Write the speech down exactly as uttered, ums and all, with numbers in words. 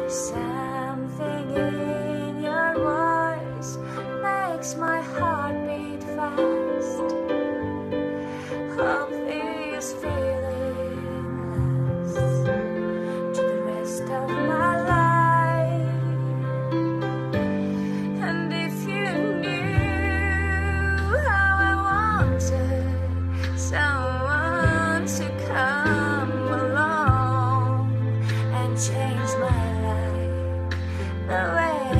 Something in your voice makes my heart beat fast. Hope this feeling lasts to the rest of my life. And if you knew how I wanted someone to come along and change my life the way